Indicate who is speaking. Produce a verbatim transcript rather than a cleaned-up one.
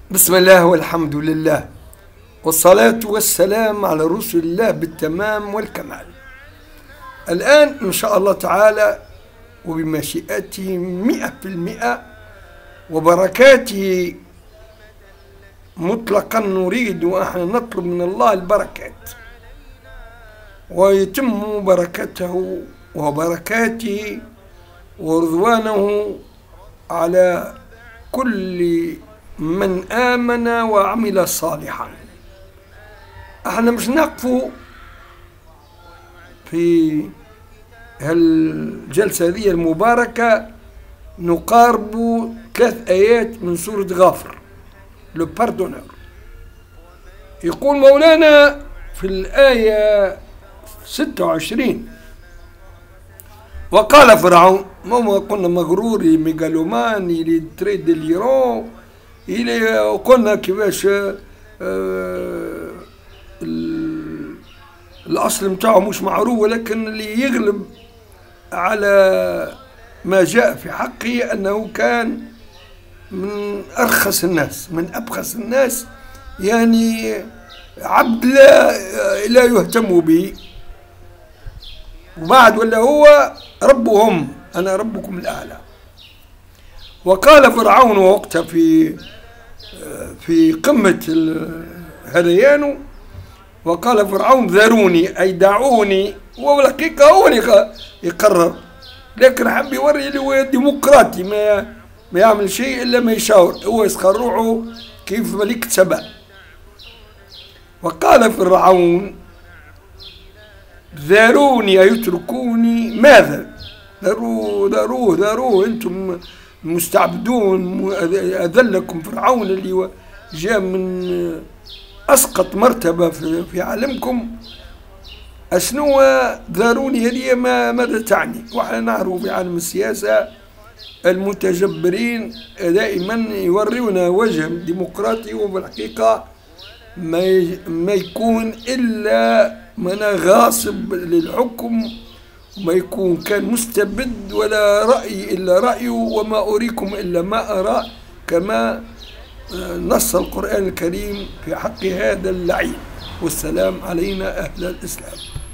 Speaker 1: بسم الله والحمد لله والصلاة والسلام على رسول الله بالتمام والكمال. الآن إن شاء الله تعالى وبمشيئته مئة في المئة وبركاته مطلقا نريد وإحنا نطلب من الله البركات، ويتم بركته وبركاته ورضوانه على كل من آمن وعمل صالحا. احنا مش نقفوا في هالجلسة هذه المباركة نقارب ثلاث آيات من سورة غافر لو باردونور. يقول مولانا في الآية ستة وعشرين: وقال فرعون، ما قلنا مغروري ميغالوماني اللي تريد اليورو إلي، قلنا كيفاش آه الأصل متاعه مش معروف، ولكن اللي يغلب على ما جاء في حقه أنه كان من أرخص الناس، من أبخس الناس، يعني عبد لا لا يهتم به، وبعد ولا هو ربهم، أنا ربكم الأعلى. وقال فرعون وقتها في في قمة هذيانه، وقال فرعون ذروني أي دعوني، والحقيقة هو اللي يقرر، لكن حب يوري اللي هو ديمقراطي، ما ما يعمل شيء إلا ما يشاور، هو يسخر روحه كيف ملك سبأ. وقال فرعون ذروني أي اتركوني، ماذا؟ ذروه ذروه ذروه أنتم مستعبدون، أذلكم فرعون اللي جاء من أسقط مرتبة في عالمكم. أشنو ذروني هذه ما ماذا تعني؟ وإحنا نعرف في عالم السياسة المتجبرين دائما يوريونا وجه ديمقراطي، وفي الحقيقة ما ما يكون إلا من غاصب للحكم، وما يكون كان مستبد ولا رأي إلا رأيه، وما أريكم إلا ما أرى، كما نص القرآن الكريم في حق هذا اللعين. والسلام علينا أهل الإسلام.